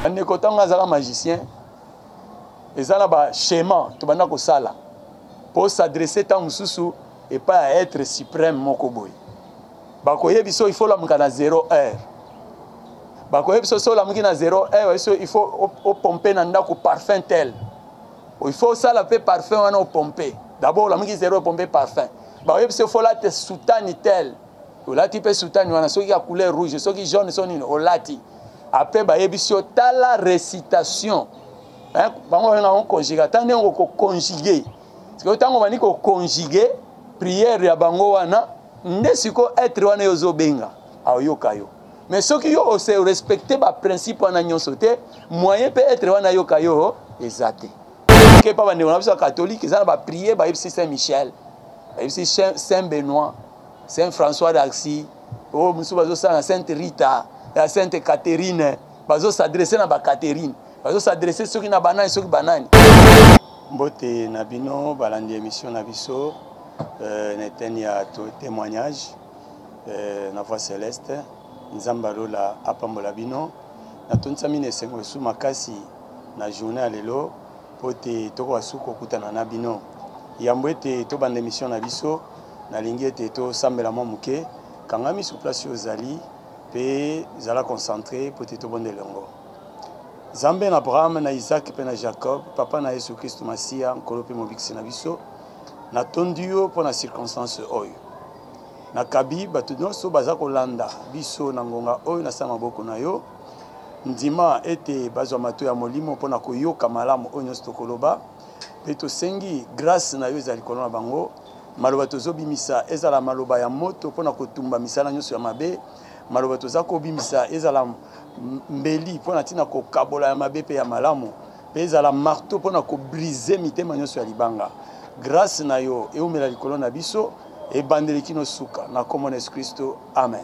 ndeko tanga azala magicien ezala ba schéma to banda ko sala pour s'adresser tant mususu et pas à être suprême moko boy bakoye biso il faut la mukana 0 heure bakoye biso so la mukina 0 heure il faut au pomper na ndako parfum tel il faut ça la fait parfum wana au pomper d'abord la muki 0 pomper parfum bakoye biso faut la te soutane tel olati pe soutane wana soki ya couleur rouge soki jaune sonine olati après baye biso tala récitation hein bango on conjuguer tande on ko conjuguer parce que tango bani ko conjuguer prière ya bango wana ndesiko être wana yozo benga ayoka yo mais soki yo ose respecter ba principe wana nyonso te moyen peut être wana yoka yo exacté que pas bande on catholique ils ont ba prier ba Saint Michel ba Saint Benoît Saint François d'Assise oh musu bazo sa Sainte Rita la Sainte Catherine bazo s'adresser na ba Catherine bazo s'adresser soki na banani soki banani mbote na bino balandi émission na biso neteni ya témoignage na voix céleste nzamba lola apambola bino na tonsa mine sengo su makasi na journée ya lelo pote toko asuko kutana na bino yambwete to bande émission na biso na lingete to sambela momuke kangami sur place ozali pe zala concentré pote to bonde longo Zambe na Abraham na Isaac pe na Jacob papa na Yesu Christ Masia nkolo pe mobikisi na biso na tondio pour na circonstance oyo na kabi batu nyonso baza kolanda biso na ngonga oyo na sama boko na yo ndima ete bazwa mato ya molimo mpona koyoka malamu oyo nyonso tokoloba pe tosengi grâce na yo ezali kolona bango maloba tozobimisa ezala maloba ya moto mpona kotumba misala nyonso ya mabe maloba toza kobimisa ezala mbeli mpona ntina kokabola ya mabe pe ya malamu pe ezala marteau mpona kobrize mitema nyonso ya libanga grâce na yo eumela likolo na biso ebandeli kino suka na kombo na Yesu Kristo amen.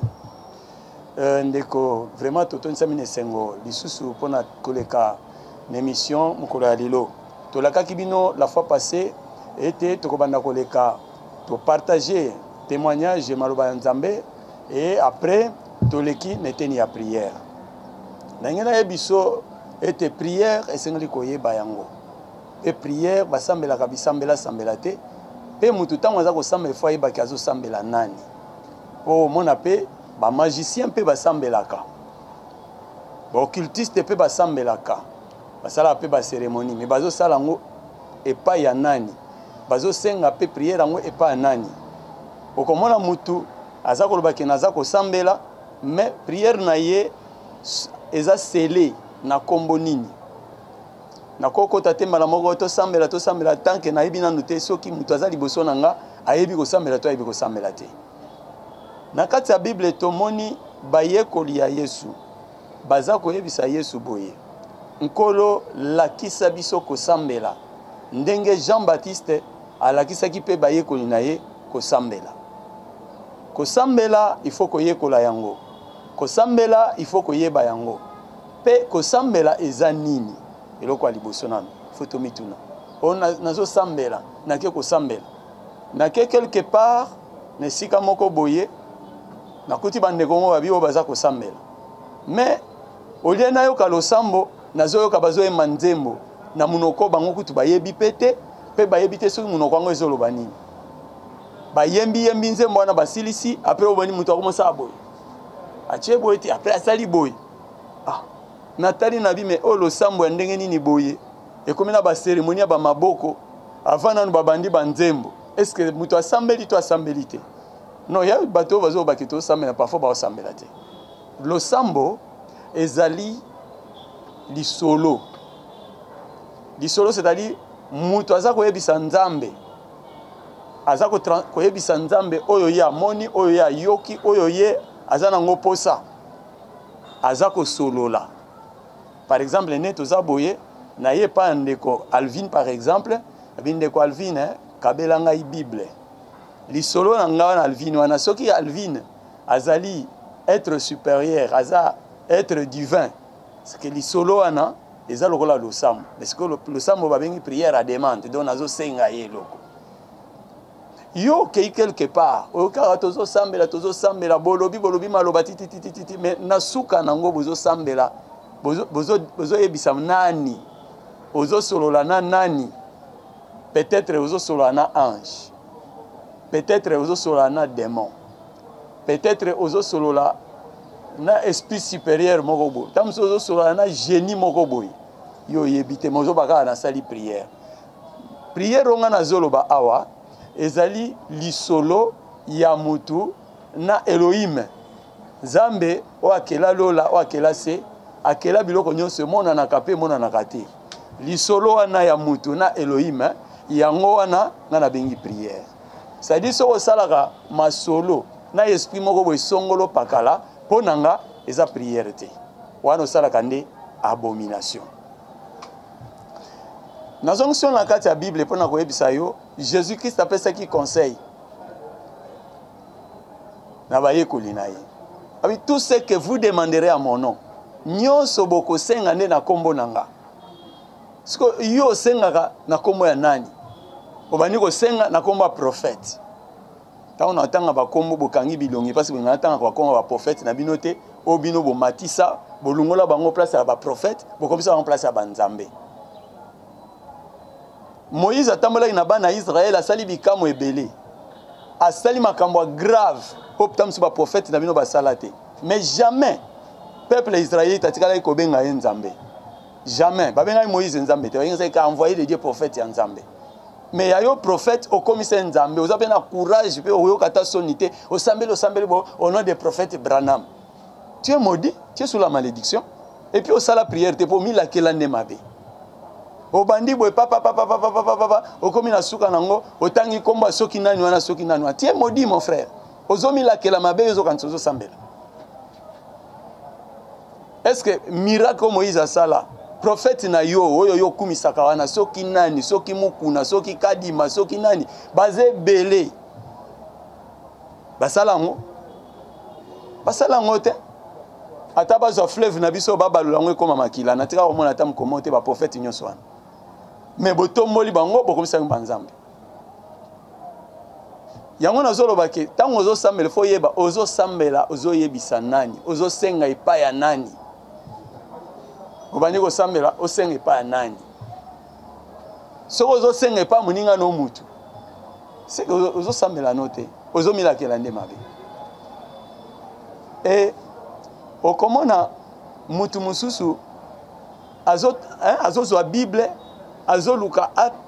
Ndeko vraiment totonisa mine sengo lisusu mpona koleka na émission mokolo ya lelo tolakaki bino la fois passée ete tokobanda koleka to partager témoignage maloba ya Nzambe et après toleki neteni ya prière ndenge na yebiso ete prière esengeli koyeba yango et prière basambelaka bisambela sambela te pe mutu ntango aza kosambela fo ayebaki azosambela nani po omona pe bamagicien mpe basambelaka baoccultiste mpe basambelaka basalaka mpe bacérémonie me bazosala yango epai ya nani bazosenga mpe prière yango epai ya nani okomona mutu aza kolobaki naza kosambela mais prière na ye eza scellé na kombo nini nakokota te mbala moko tosambela tanke nayebi nanu te soki mutu aza liboso na nga ayebi kosambela to ayebi kosambela te na kati ya Bible tomoni bayekoli ya Yesu baza koyebisa Yesu boye nkolo lakisa biso kosambela ndenge Jean-Baptiste alakisaki pe bayekoli na ye kosambela kosambela il faut koyekola yango kosambela il faut koyeba yango pe kosambela eza nini eloko aliboso nano foto mituna ona nazo sambela nake kosambela nake quelque part ne sika moko boye nakuti bandeko ngo babi baza kosambela mais olie na yoka losambo nazo yoka bazo ema nzembo na munoko bango kutu bayebi pete pe bayebi te soki munoko ngo ezoloba nini bayembi yembi nzembo wana basilisi après obani mutu akomosa boye atie boye te après asali boye natali na bime olo sambo ndenge nini boye ekomina ba cérémonie ba maboko avant nanu babandi banzembo est-ce que mutu asambeli to asambeli te non ya bato bazo bakito sambela parfois ba sambela te lo sambo ezali lisolo c'est-à-dire mutu aza koyebisa Nzambe aza koyebisa Nzambe oyo ya moni oyo ya yoki oyo ye aza nango posa aza kosolola. Par exemple, neto zaboye na ye pa ndeko Alvin par exemple, ndeko Alvin kabela ngai Bible. Lisolo na nga na Alvin wana soki Alvin azali être supérieur, aza être divin. C'est que lisolo wana eza lokola losambo. Parce que losambo babengi prière à demande, donc nazo senga ye loko. Yo kei quelque part, o kara tozo sambela bolobi maloba titi mais nasuka nango bozo sambela bozo yebisa nani ozo solola na nani. Peut-être ozo solola na ange, peut-être ozo solola na démon, peut-être ozo solola na esprit supérieur moko boy, tam ozo solola na génie moko boy. Yo yebite mozo baka na sali prière. Prière onga na zoloba awa ezali lisolo ya mutu na Elohim. Zambe o akela lola o akela se akela biloko nyonso mona na kape mona na kate. Lisolo wana ya mutu na Elohim yango wana na bengi prière. Ça dit so osalaka masolo na esprit moko boy songolo pakala ponanga eza prière te. Wana osalaka nde abomination. Dans la carte de la Bible, Jésus-Christ appelle ça qui conseille. Tout ce que vous demanderez à mon nom, nyo soboko senga ne na kombo nanga. Siko yo senga na kombo ya nani? Obani ko senga na kombo ya prophète. Ta on entend ba kombo bokangi bilongi parce que on entend ba kombo ba prophète na binote obino bo matisa bolungola bango place ya ba prophète bokomisa en place ya banzambe. Moïse atambolaki na bana Israël asali bikamo ebele. Asali makambo grave pour tamsu ba prophète na bino ba salate. Mais jamais peuple israélite atikala ko benga nzambe. Jamais. Ba benga Moïse nzambe te. Ba ka envoyer les dieux prophètes ya nzambe. Mais ya yo prophète au commissaire nzambe, vous avez un courage pe o yo kata sonité, o sambelo bo au nom des prophètes Branham. Tu es maudit, tu es sous la malédiction. Et puis au sala prière te pour mi la kelande mabe. Obandi boy papa okomi na suka nango otangi komba soki nani wana soki nani wana. Tu es maudit mon frère. Ozomi la kela mabe yozo kansozo sambela. Est-ce que miracle Moïse a ça là? Prophète na yo oyo yo kumisaka wana soki nani soki mukuna soki kadima soki nani baze belé. Basalango te. Ata bazo fleuve na biso babalula ngo koma makila na tika komona tam komote ba prophète nyonso wana. Mais botomboli bango bokomisa banzambe. Yango nazoloba ke tango ozo sambela fo yeba ozo sambela ozo yebisa nani ozo senga epa ya nani. Obani ko sambela o senga epa ya nani. Soko ozo senga epa muninga no mutu. C'est que ozo sambela note ozo milakela nde mabe. Et okomona mutu mususu azo zo Bible azoluka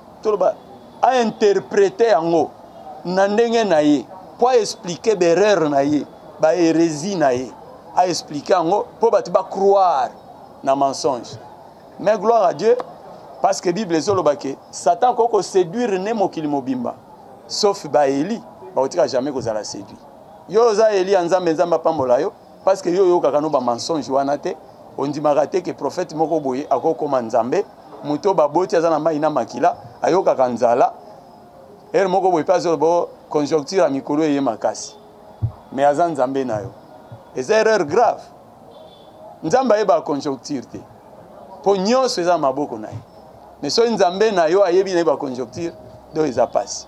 a interpréter yango na ndenge na ye pour expliquer l'erreur na ye ba hérésie na ye a expliquer yango pour batu ba croire na mensonge. Mais gloire à Dieu parce que Bible ezoloba ke Satan koko séduire ne mokili mobimba sauf ba Eli ba otika jamais kozala séduit. Yo za Eli nzambe pambola yo parce que yo kaka no ba mensonge wana te ondimaka te ke prophète moko boye akokoma nzambe muto baboti azana mai na makila ayoka kanzala er moko boye pazo bo conjoncture a mikolo eye makasi mais azan nzambe na yo es erreur grave nzamba eba conjoncture te po nyonso eza maboko na ye mais so nzambe na yo ayebi na eba conjoncture do eza passe.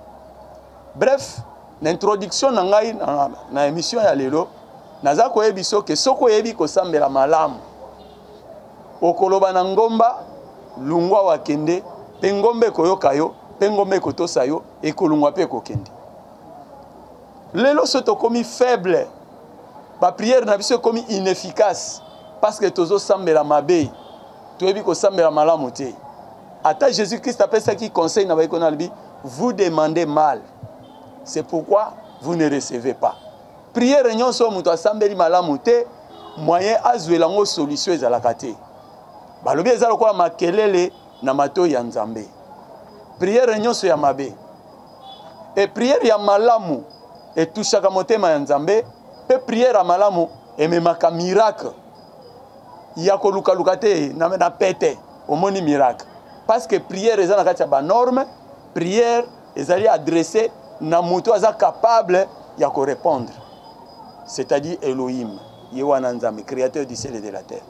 Bref, l'introduction na ngai na émission ya lelo naza ko yebiso ke soko yebi ko sambela malamu okoloba na ngomba lungwa wakende pengombe koyoka yo pengombe kotosa yo ekolungwa pe kokende. Lelo soto komi faible ba prière na biso komi inefficace parce que tozo sambela mabe toyebi ko sambela malamu te. Ata Jésus-Christ appelle ça qui conseille na baiko na libi vous demandez mal c'est pourquoi vous ne recevez pas. Prière nyonso muto asambeli malamu te moyen azwela ngo solution ezalaka te. Balobi eza lokola makelele na mato ya nzambe. Prière nyonso ya mabe. Et prière ya malamu etushaka motema ya nzambe, pe prière ya malamu ememaka miracle. Ya koluka luka te na pete omoni miracle. Parce que prière eza na kati ya ba norme, prière ezali adressée na muto aza capable ya ko répondre. C'est-à-dire Elohim, Yewana Nzambe, créateur du ciel et de la terre.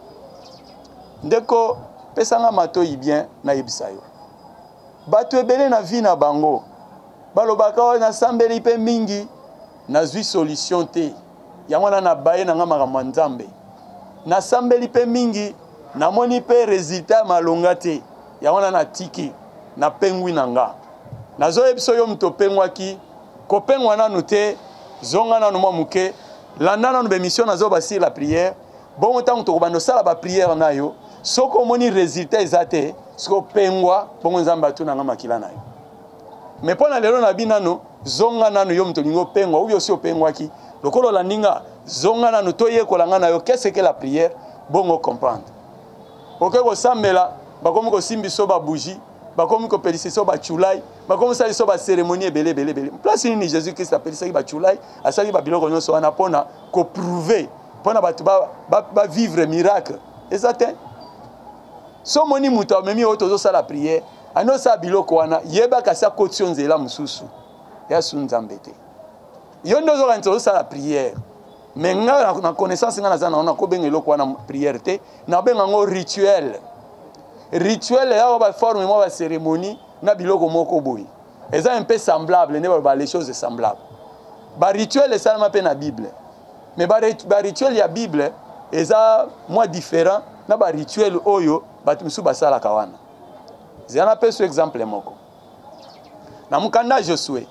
Ndeko pesanga matoi bien na yebisayo. Bato ebele na vie na bango. Balobaka na sambeli pe mingi na zui solution te. Yango na baye na ngama Nzambe. Na sambeli pe mingi namoni pe résultat malonga te ya wana na tiki na pengwi nanga nazo ebiso yo mto pengwa ki ko pengwa nanu te zonga nanu mwa muke landa nanu be mission nazo basi la prière bon temps to bando sala ba prière na yo soko moni résultat ezate soko pengwa bongo nzamba tu nanga makila na yo mais pona lelo na binano zonga nanu yo mto lingo pengwa ou yo si opengwa ki lokolo la ninga zonga nanu to yekolanga na yo qu'est-ce que la prière bongo comprendre OK ko sambela bakomi ko simbiso ba bougie bakomi ko pelisiso ba chulai bakomi sali so ba cérémonie belé place ni Jésus Christ appelle ça ba chulai asali ba biloko nyonso wana pona ko prouver pona batu ba vivre miracle exact so moni muto memi otozo sala prière ano sa biloko wana yeba kasa kotio nzela mususu ya sunzambe te yo ndozo kanzo sala prière mais nga na connaissance nga na na ko benga eloko wana prière te na benga ngo rituel ya ba forme mo ba cérémonie na biloko moko boyi eza un peu semblable ne ba les choses semblables ba rituel ça ma pe na Bible mais ba rituel ya Bible eza moi différent na ba rituel oyo batu misu basala kawana zana pe ce exemple moko na mukanda Josué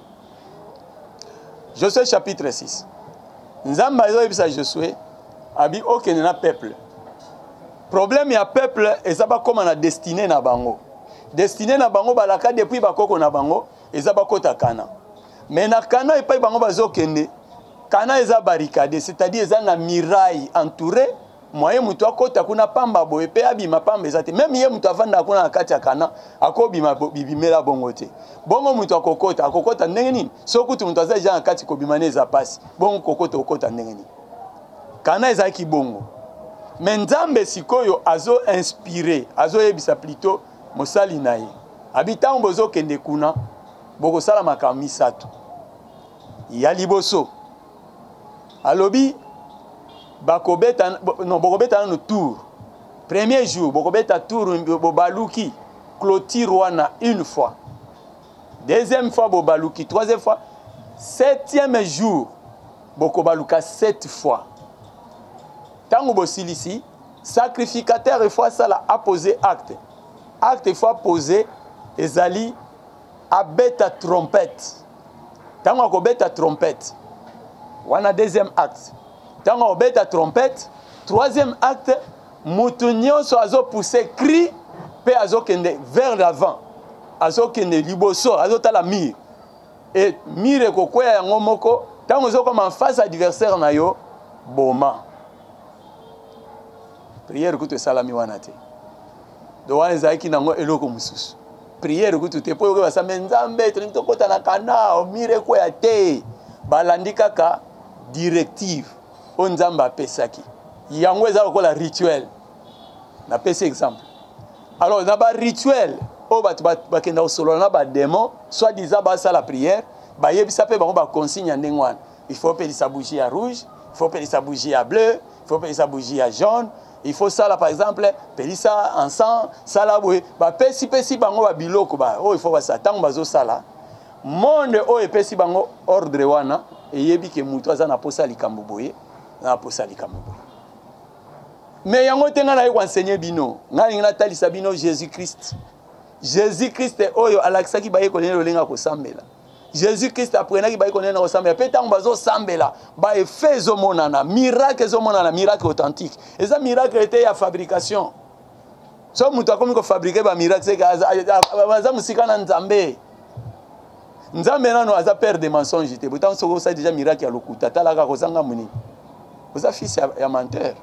chapitre 6 nzamba ezo ebisa Josué abi okene na peuple problème ya peuple ezaba koma na destiné na bango balaka depuis bakoko na bango ezaba kota kana mais na kana epai bango bazokende kana eza barricade c'est-à-dire eza na miraille entouré moyen mutu akota kuna pamba boye pe abima pamba ezate même ye mutu avanda kuna na kati ya kana akobima bibimela bongo te bongo mutu akokota ndenge nini sokutu mutu aza ja na kati kobima neza pasi bongo kokota ndenge nini kana eza ki bongo mais nzambe sikoyo azo inspiré azo yebisa plutôt mosali na ye habitant bozo kende kuna boko sala makamisatu ya liboso alobi bakobeta no tour premier jour bokobeta tour bobaluki clôture wana une fois deuxième fois bobaluki troisième fois septième jour bokobaluka 7 fois tango bosilisi sacrificateur fois ça la a posé acte fois posé ezali abeta trompette tango akobeta trompette wana deuxième acte tango obeta trompette troisième acte mutu nyonso azo pousser cri pe azo kende vers l'avant azo kende liboso azo tala mire et mire ko kwea yango moko tango zo comme en face adversaire na yo boma prière kutu salami wana te do wana zaki nango eloko mususu prière kutu te po ko basame nzambe to kota na kana mire kwea te balandi kaka directive onzamba pesaki yango eza lokola rituel na pesi exemple alors na ba rituel o batu bakenda osolo na ba démon soit disant ba ça la prière ba yebisa pe bango ba consigne ndenge wana il faut pelisa bougie ya rouge il faut pelisa bougie ya bleu il faut pelisa bougie ya jaune il faut ça là par exemple pelisa encens ça là ba pesi bango ba biloko ba oh il faut ba ça tango bazo sala monde o epesi bango ordre wana eyebi ke mutu aza na posa likambo boye na posa likambo boye mais yango tenga na yo enseigner bino ngani na talisa bino Jésus Christ oyo alakisaki baye konene lolenga ko sambela Jésus Christ aprenaki baye konene ko sambela pe tango bazo sambela ba efezo monana miracle authentique eza miracle était ya fabrication so mutu akomi ko fabriquer ba miracle c'est baza musika na nzambe nzambe nano aza père de mensonge te pourtant soko ça déjà miracle ya lokuta talaka ko sanga muni oza fils ya menteur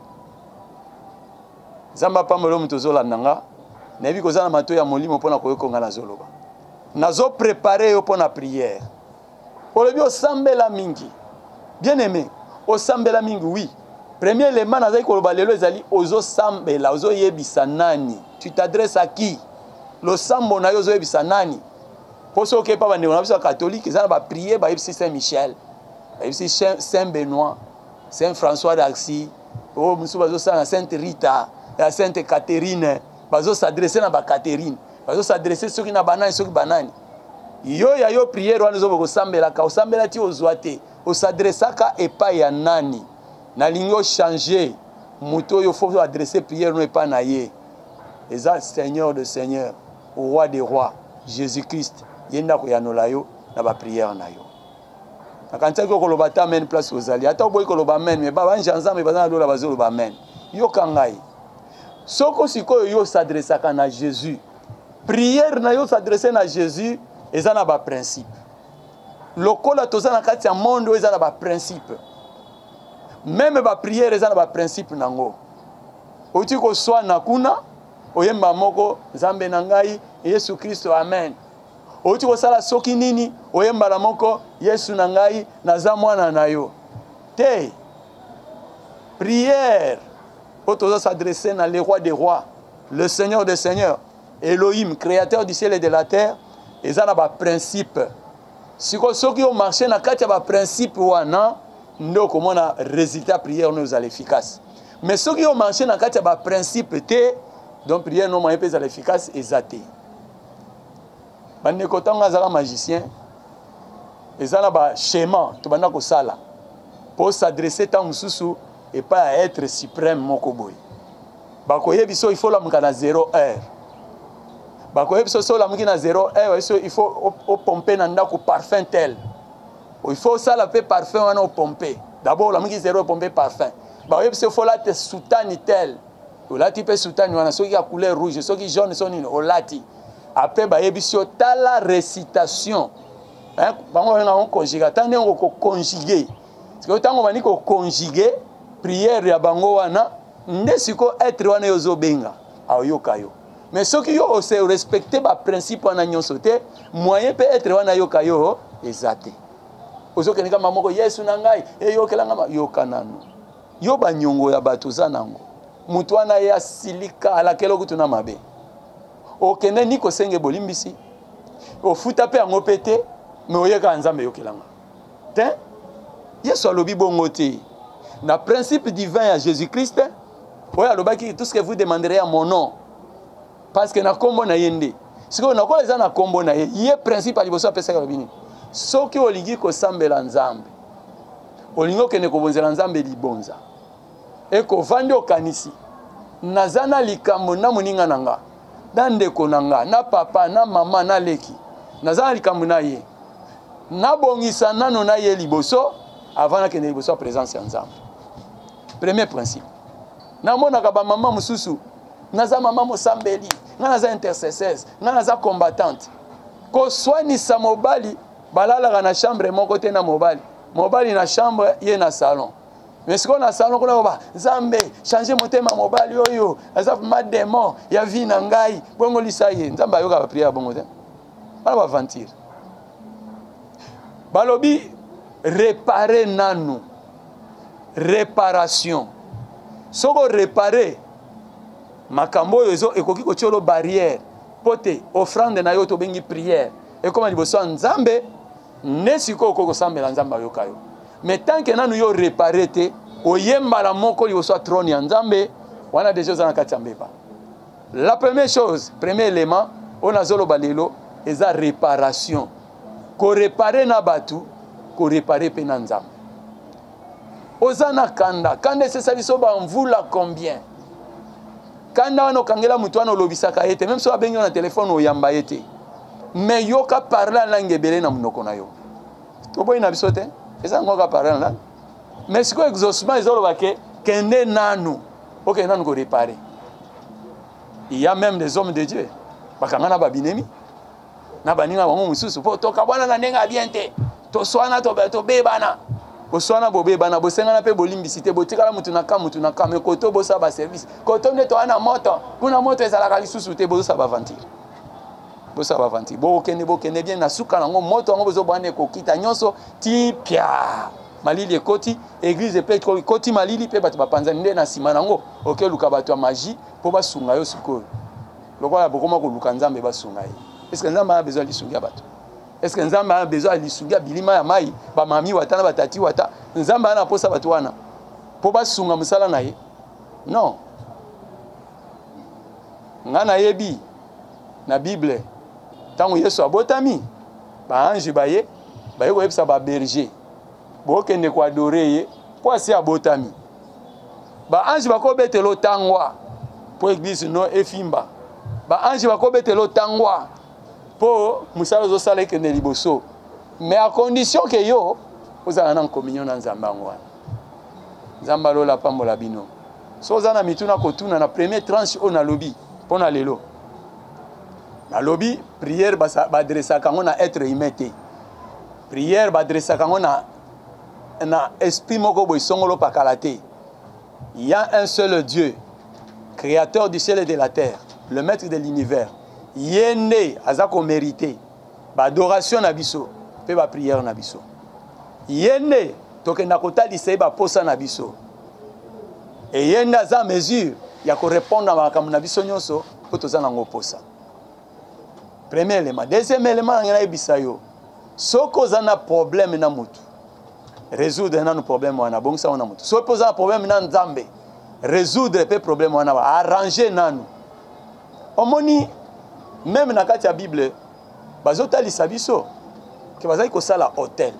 zamba pamelo mutu zolanda nga nebi ko zana mato ya molimo pona ko yokonga na zoloba nazo préparer yo pona prière olobi osambela mingi bien aimé osambela mingi oui premier élément nazali ko loba lelo ezali ozo sambela ozo yebisa nani tu t'adresses à qui lo sambo na yo ozo yebisa nani poso ke pa bande on a besoin catholique ezana ba prier ba yebisi Saint Michel ba yebisi Saint Benoît Saint François d'Assise oh musu bazo sana Sainte Rita la Sainte Catherine bazo s'adresser na ba Catherine bazo s'adresser soki na banani soki banani yo ya yo prière wana zo ko sambela ka osambela ti ozwate o s'adressaka epai ya nani na lingo changer Mouto, il faut adresser prière, non pas naïe. Et ça, Seigneur de Seigneur, Roi des rois, Jésus-Christ, yenda ko yanolayo na ba prière na yo. Akanta ko koloba ta men place aux alliés. Ata boy koloba men mais ba njanza me bazana lola bazolo ba men. Yo kangai. Soko siko yo s'adresse à Jésus. Prière na yo s'adresser à Jésus, et ça na ba principe. Lokola toza na kati ya monde eza na ba principe. Même ba prière eza na ba principe nango. Oti ko swa na kuna oyemba moko Nzambe na ngai Yesu Kristo amen. Oti ko sala soki nini oyemba la moko Yesu na ngai naza mwana na yo. Te prière otoza s'adresser na le roi des rois, le Seigneur des seigneurs, Elohim, créateur du ciel et de la terre, eza na ba principe. Siko soki au marché na kati ya ba principe wana ndo komona résultat prière nous à l'efficace. Mais soki au marché na kati ya ba principe te donc prière non moyen pesa l'efficace exacté. Bande kotanga zala magicien ezala ba schéma to banda ko sala pour s'adresser tant mususu et pas à être suprême moko boy. Ba ko yebiso il faut la mukana 0 heure. Ba ko yebiso so la mukina 0 heure il faut au pomper na ndako parfum tel. Il faut ça la paix parfum wana au pomper. D'abord la muki 0 pomper parfum. Ba yebiso faut la te soutane tel. Olati pe soutane wana soki ya couleur rouge, soki jaune sonini olati. Après ba yebiso tala récitation. Hein, bango on conjuguer, tande on ko conjuguer. Parce que tango bani ko conjuguer prière ya bango wana ndesiko être wana yozo benga ayoka yo. Mais soki yo ose respecter ba principe wana nyonso te, moyen peut être wana yoka yo exacté. Ozo kenika mamoko Yesu na ngai e yo kelanga yoka nanu. Yo ba nyongo ya bato zanango. Mutu wana ya silika ala kelo kutuna mabe. Okende niko senge bolimbisi. Ofuta pe yango pete mais oyeka Nzambe yokelanga. Te Yesu alobi bongo te. Na principe divin à Jésus-Christ, oya lobaki tout ce que vous demanderez à mon nom parce que na kombo na yende. Si ko na ko eza na kombo na ye principe ali boso pesa ka bini. Soki olingi ko sambela Nzambe. Olingo kene ko bonzela Nzambe libonza. E ko vandi okanisi. Nazana likambo na muninga nanga. Na ndeko nanga, na papa, na mama, na leki. Nazana likambo na ye. Na bongisa nano na ye liboso avant na kene liboso présence ya Nzambe. Premier principe. Na mona ka ba maman mususu. Naza maman mosambeli, nga naza intercesseuse, nga naza combattante. Ko soini sa mobali, balala na chambre moko te na mobali. Mobali na chambre ye na salon. Mais ce qu'on a salon qu'on a Nzambe, changer mon thème mobile yoyo, azaf ma démon, ya vie na ngai, bongo lisaye, Nzambe ayoka ba prière bongo te. Bala ba ventir. Balobi réparer nanu. Réparation. Soko réparer makambo yozo ekoki ko tiolo barrière. Pote offrande na yo to bengi prière. Et comme liboso Nzambe, nesiko ko sambela Nzambe ayoka yo. Mais tant que nous yo réparé te oyemba la moko li soit trône ya Nzambe wana des choses en katambeba. La première chose, premier élément, on a zolo balelo eza réparation. Ko réparer na batu, ko réparer pe na Nzambe. Ozana kanda, kanda c'est ça biso ba mvula combien? Kanda wana kangela mutu wana lobisaka ete même so abengi na téléphone oyamba ete. Mais yo ka parler langue belé na munoko na yo. To boy na biso te? Eza ngoka parler là. Mais ce que exaucement ils ont que kende nanu. OK nanu ko réparer. Il y a même des hommes de Dieu. Bakangana ba binemi. Na baninga bango mususu po to kabwana na ndenga bien te. To swana to bebana. Bo swana bo bebana bo sengana pe bolimbisite bo tikala mutu na kame koto bo sa ba service. Koto ne to ana moto. Kuna moto ezala ka lisusu te bo sa ba ventir. Bo sa ba ventir. Bo kende bien na suka nango moto ngo bozo bane ko kita nyonso ti pia. Malili ekoti église pe koti malili pe bato bapanza nde na sima nango OK luka bato ya magie po basunga yo sikoyo. Lokola bokoma ko luka Nzambe basunga ye. Est-ce que Nzambe a besoin de sunga bato? Est-ce que Nzambe a besoin de sunga bilima ya mai ba mami wata na batati wata? Nzambe ana posa bato wana po basunga musala na ye? Non. Ngana yebi na Bible tango Yesu abotami ba ange baye ko yebisa ba berger. Bokende ko adorer ye po asi abotami. ba ange bako betelo tangwa pour église no efimba ba ange bako betelo tangwa pour musala zo sala ke ne liboso mais à condition que yo vous allez en communion dans Zambangwa Zamba lola pambola bino so za na mituna kotuna na premier tranche on a lobby pour na lelo na lobby prière ba adressa kango na être humain te prière ba adressa kango na esprit moko boy songolo pakalate. Il y a un seul Dieu, créateur du ciel et de la terre, le maître de l'univers. Yende azako mérité, ba adoration na biso, pe ba prière na biso. Yende toke nakota lisei ba posa na biso. Et yende aza mesure ya ko répondre na makambo na biso nyonso po toza nango posa. Premier élément, deuxième élément ngana ebisa yo. Soko zana problème na mutu. Résoudre nos problèmes wana bongisa wana mutu. So posa problème na nzambe. Résoudre pe problème wana arranger nanu. Omoni même na kati ya Bible bazota lisabiso ke bazali ko sala hôtel.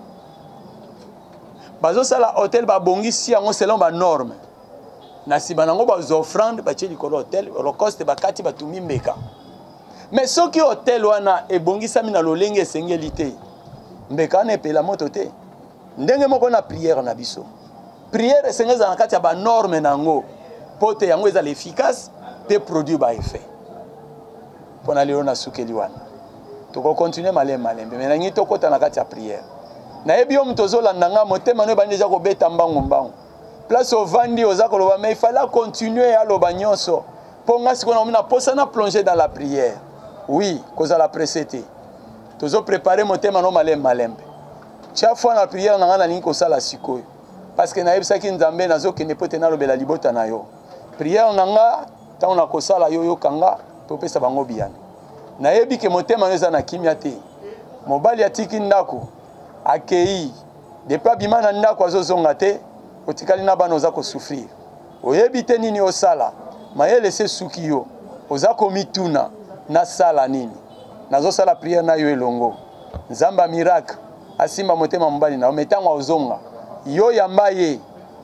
Bazo sala hôtel ba bongisi yango selon ba norme. Na siba nango ba offrande ba tie likolo hôtel, holocauste ba kati ba tumi mbeka. Mais soki hôtel wana e bongisa mina lolenge esengelite. Mbeka na epela moto te. Ndenge moko na prière na biso. Prière esengeza na kati ya ba norme nango. Pote yango ezala efficace pe produit ba effet. Pona lelo na sukeli wana. Toko continuer malembe. Mais na ngi tokota na kati ya prière. Na yebi yo mtozo landanga motema no bandi ja ko beta mbangu. Place au vandi oza ko loba mais il fallait continuer à loba nyonso. Ponga siko na mina posa na plonger dans la prière. Oui, cause la précédé. Tozo préparer motema no malembe. Chaque fois na prière na ngana lingi ko sala sikoyo. Parce que na yebisa ki nzambe nazo ke ne pote na lobela libota na yo. Prière nanga tango na ko sala yo kanga to pesa bango biyane. Na yebi ke motema no eza na kimia te. Mobali atiki ndako akei depuis bimana ndako azozonga te otikali na bana oza ko souffrir. Oyebi te nini osala mayele se suki yo oza ko mituna na sala nini. Nazo sala prière na yo elongo. Nzamba miracle asimba motema mbali na ometango ozonga yo yambaye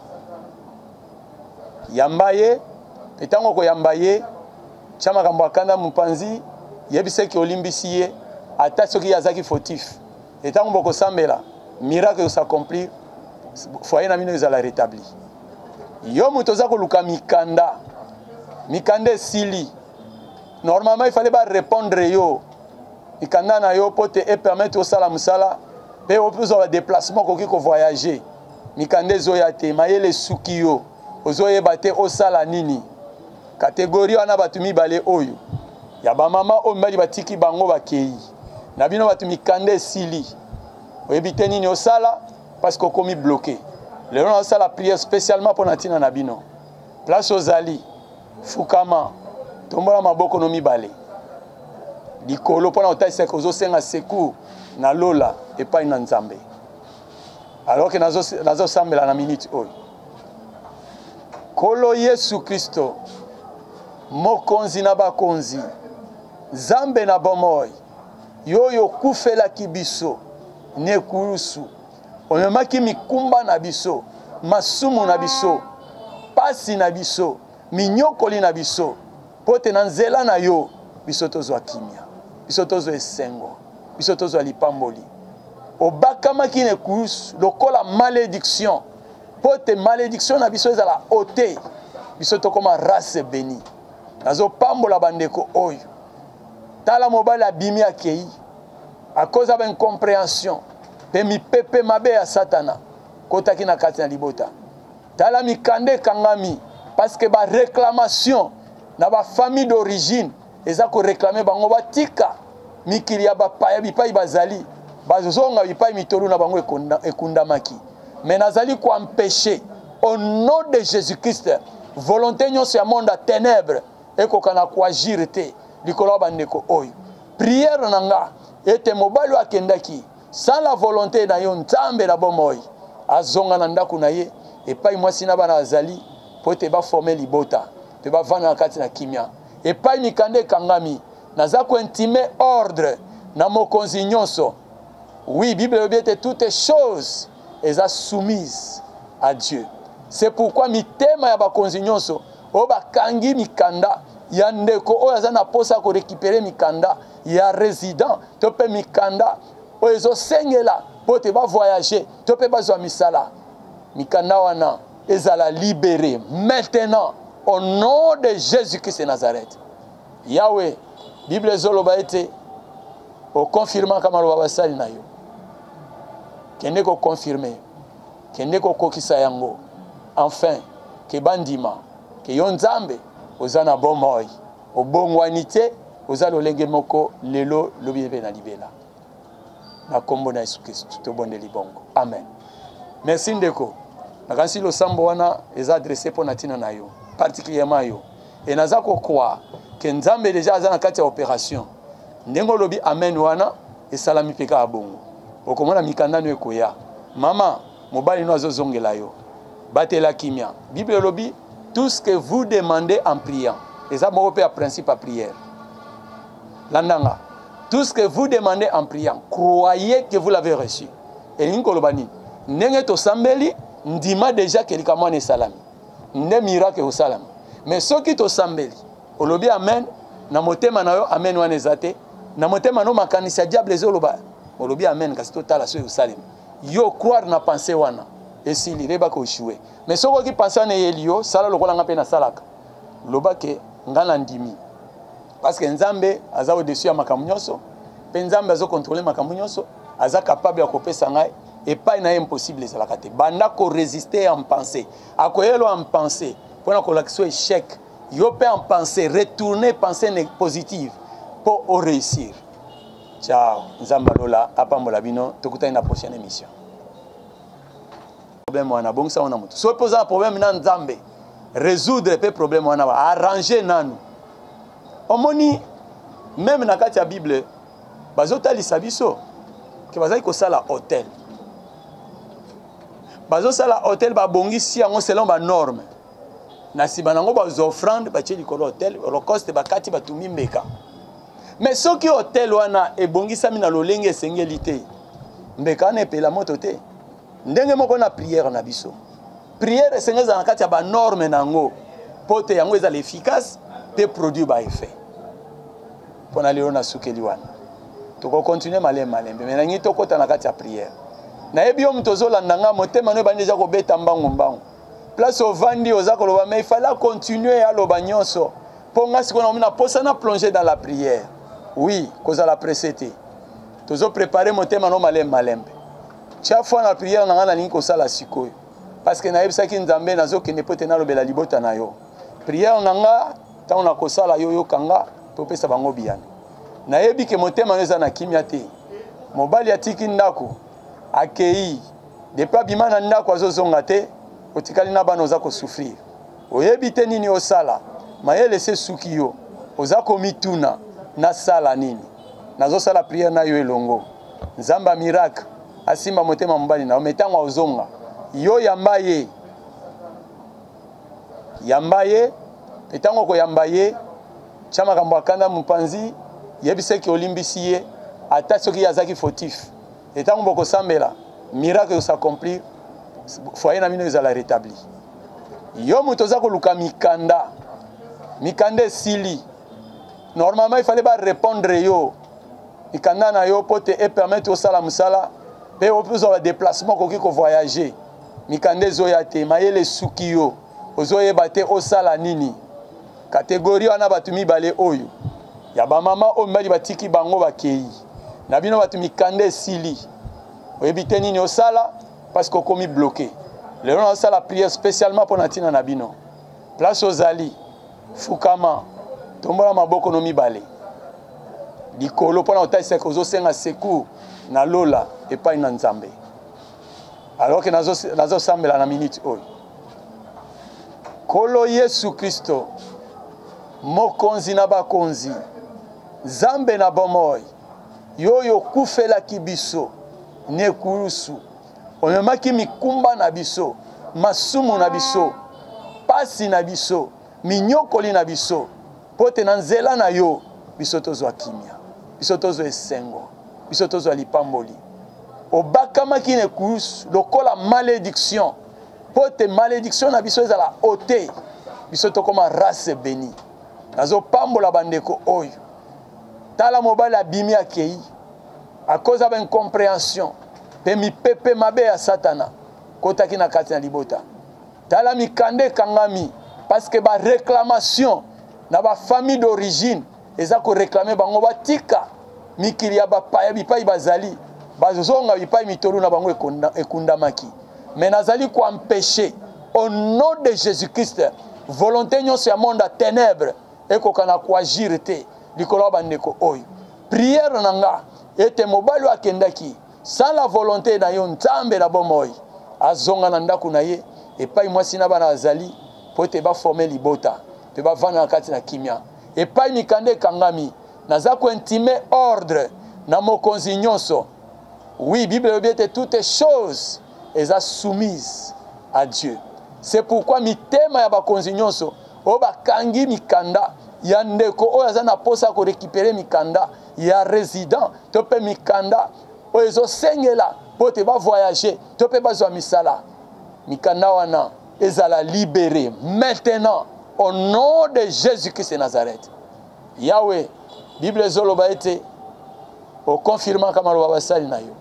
etango ko yambaye chama kambo akanda mpanzi yebiseki olimbisi ye ata soki yazaki fautif etango boko sambela miracle s'accomplir foyer na mino ezala rétabli yo muto za ko luka mikanda sili normalement il fallait pas répondre yo mikanda na yo pote et permettre au sala musala pe au plus au déplacement ko voyager mikande zoya te mayele suki yo ozoye bate o sala nini catégorie wana batumi bale oyo ya ba mama o mbali batiki bango bakei na bino batumi kande sili oyebite nini o sala parce que komi bloqué le on sala prière spécialement pour natina na bino place ozali fukama tombola maboko no mibale likolo pona otaisa ko zosenga secours na lola et pas na nzambe alors que nazo sambela na minute oyo kolo Yesu Kristo mokonzi na bakonzi zambe na bomoi yoyo kufela kibiso ne kurusu omemaki mikumba na biso masumu na biso pasi na biso minyokoli na biso pote na nzela na yo biso tozwa kimia biso tozwa esengo biso tozwa lipamboli obakamaki ne kurusu lokola malédiction pote malédiction na biso ezala ôté biso tokoma race bénie nazo pambola bandeko oyo tala mobali abimi akei à cause de incompréhension pe mi pepe mabe ya satana kotaki na kati na libota tala mikande kangami parce que ba réclamation na ba famille d'origine eza ko réclamer bango batika mikili ya bapaya bipai bazali bazonga bipai mitolu na bango ekundamaki mais nazali ko empêcher au nom de Jésus-Christ volonté nyonso ya monde à ténèbres ekokana ko agir te likolo bandeko oyo prière nanga ete mobali akendaki sans la volonté na yo nzambe na bomoi azonga na ndako na ye epai mwasi na bana azali po te ba former libota pe ba vana kati na kimia epai mikande kangami naza ko intimer ordre na mokonzi nyonso. Oui, Bible dit toutes choses elles sont soumises à Dieu. C'est pourquoi mitema ya bakonzi nyonso o bakangi mikanda ya ndeko oyo aza na posa ko récupérer mikanda ya résident to pe mikanda oyo ezosengela po te ba voyager to pe bazwa misala mikanda wana ezala libéré maintenant au nom de Jésus-Christ de Nazareth. Yahweh, Bible ezoloba ete o confirma kama lo basali na yo. Kende ko confirmer. Kende ko kokisa yango. Enfin, ke bandima, ke yo nzambe ozana bomoi, obongwanite ozala olenge moko lelo lobiebe na libela. Na kombo na Yesu Kristo to bonde libongo. Amen. Merci ndeko. Nakansi lo sambo wana eza adressé pour natina na yo, particulièrement yo. Et naza ko kwa ke nzambe déjà aza na kati ya opération. Ndengo lobi amen wana esalami peka abongo. Okomona mikanda no ekoya. Mama, mobali no azozongela yo. Batela kimia. Bible lobi tout ce que vous demandez en priant. Et ça moko pe a principe à prière. Landanga. Tout ce que vous demandez en priant, croyez que vous l'avez reçu. Et ninko lobani. Nenge to sambeli ndima déjà que likamane salami. Ne miracle au salam. Mais ceux qui to sambeli, olobi amen, na motema na yo amen wana ezate, na motema no makanisa diable ezoloba. Olobi amen kasi to tala so salam. Yo croire na penser wana. Et si lireba ko échouer. Mais ceux qui pensent na yelio, sala lokola ngape na salaka. Loba ke ngana ndimi. Parce que Nzambe aza au-dessus ya makambo nyonso, pe Nzambe azo contrôler makambo nyonso, aza capable ya kopesa ngai et pas na impossible ezalaka te. Banda ko résister en pensée. Akoyelo en pensée. Pona ko l'action échec. Yo pe en pensée, retourner pensée positive pour réussir. Ciao. Nzamba lola apambola bino tokuta na prochaine émission. Problème wana bon ça on a moto. So poser un problème na Nzambe, résoudre pe problème wana arranger nanu. Omoni même na kati ya Bible bazotalisa biso ke bazali ko sala hôtel. Bazo sala hôtel ba bongisi yango selon ba norme. Na siba nango ba offrande ba tcheli ko hôtel, holocauste ba kati ba tumi mbeka. Mais soki hôtel wana e bongisa mina lolenge esengeli te. Mbeka na epela moto te. Ndenge moko na prière na biso. Prière esengeza na kati ya ba norme nango. Pote yango eza efficace pe produit ba effet. Pona lelo na sukeli wana. Toko continuer malembe. Mais na ngi tokota na kati ya prière. Na yebi yo mtozo landanga motema no bandi za ko beta mbangu. Place au vandi oza ko loba mais il fallait continuer à loba nyonso. Ponga sikona mina posa na plonger dans la prière. Oui, cause la précédé. Tozo préparer motema no malembe. Chaque fois na prière na ngana lingi ko sala sikoyo. Parce que na yebisa ki Nzambe nazo kende pote na lobela libota na yo. Prière nanga ta na ko sala yo kanga to pesa bango biyana. Na yebi ke motema no za na kimia te. Mobali atiki ndako akei depuis bimana ndako azozonga te otikali na bana oza ko souffrir. Oyebi te nini osala mayele se suki yo oza ko mituna na sala nini. Nazo sala prière na yo elongo. Nzamba miracle asimba motema mobali na ometanga ozonga yo yambaye etango ko yambaye chama kambo akanda mupanzi yebise ki olimbisi ye ata soki yazaki fautif etango boko sambela miracle s'accomplir foyer na mino ezala rétabli yo muto za ko luka mikanda sili normalement il fallait pas répondre yo mikanda na yo pote et permettre au sala musala pe au plus au déplacement ko voyager mikande zoya te mayele suki yo ozoye bate au sala nini catégorie wana batumi bale oyo ya ba mama o mbali batiki bango bakei na bino batu mikande sili oyebite nini au sala parce que komi bloqué le on a sala prière spécialement pour natina na bino place ozali fukama tombola maboko no mibale likolo pona otaisa ko zosenga secours na lola et pas na Nzambe. Alors que nazo sambela na minute oyo. Kolo Yesu Kristo mokonzi na bakonzi Nzambe na bomoi yoyo kufela kibiso ne kurusu omemaki mikumba na biso masumu na biso pasi na biso minyokoli na biso pote na nzela na yo biso tozwa kimia biso tozwa esengo biso tozwa lipamboli obakama ki ne kurusu lokola malédiction pote malédiction na biso ezala ôté biso tokoma race bénie nazo pambola bandeko oyo tala mobali abimi akei à cause de incompréhension pe mipepe mabe ya satana kotaki na kati na libota tala mikande kangami parce que ba réclamation na ba famille d'origine eza ko réclamer bango batika mikili ya bapaya bipai bazali bazonga bipai mitolu na bango ekundamaki mais nazali ko empêcher au nom de Jésus-Christ volonté nyonso ya monde à ténèbres ekokana ko agir te likolo bandeko oyo prière nanga ete mobali akendaki sans la volonté na yo nzambe na bomoi azonga na ndako na ye epai mwasi na bana azali po te ba former libota te ba vana na kati na kimia epai mikande kangami naza ko intimer ordre na mokonzi nyonso. Oui, Bible obéite toutes choses eza soumises à Dieu. C'est pourquoi mitema ya bakonzi nyonso o bakangi mikanda ya ndeko oyo aza na posa ko récupérer mikanda ya résident to pe mikanda oyo ezosengela po te ba voyager to pe bazwa misala mikanda wana ezala libéré maintenant au nom de Jésus-Christ de Nazareth. Yahweh, Bible ezoloba ete o confirma kama lo basali na yo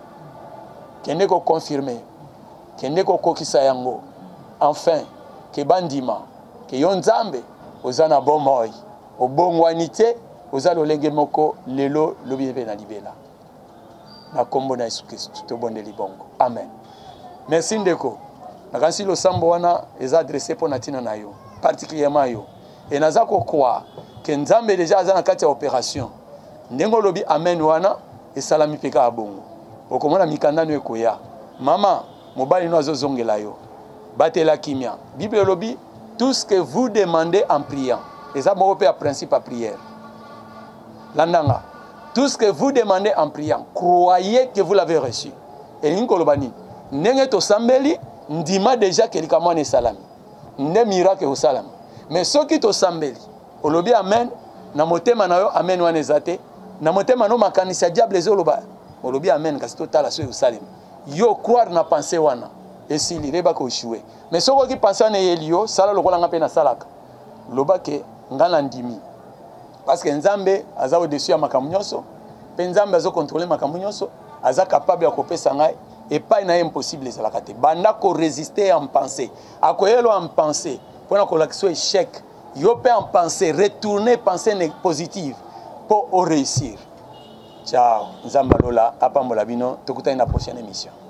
kende ko confirmer kende ko kokisa yango enfin ke bandima ke yo nzambe ozana bomoi obongwanité ozalo lenge moko lelo lobibe na libela na kombo na Yesu Kristo to bonde libongo amen. Merci ndeko nakansi lo sambo wana eza adressé pour natina na yo particulièrement yo et naza ko croire que nzambe déjà azana kati ya opération ndengo lobi amen wana esalami peka abongo okomona mikanda no ekoya mama mobali no azozongela yo batela kimia Bible lobi tout ce que vous demandez en priant et ça moko pe a principe à prière landanga tout ce que vous demandez en priant croyez que vous l'avez reçu et linko lobani ndenge to sambeli ndima déjà que likamone salami nde miracle au salami mais soki to sambeli olobi amen na motema na yo amen wana ezate na motema no makanisa diable ezoloba olobi amen kasi totala so yosalem yo croire na pensée wana esili reba ko échouer mais soko ki pensée na yelio sala lokola nga pe na salaka loba ke ngana ndimi parce que nzambe aza au-dessus ya makambo nyonso pe nzambe azo contrôler makambo nyonso aza capable ya kopesa ngai et pas na impossible ezalaka te banda ko résister en pensée akoyelo en pensée pona ko lakso échec yo pe en pensée retourner pensée positive pour réussir. Ciao, Nzamba Lola, apambola bino, tokutani na prochaine émission.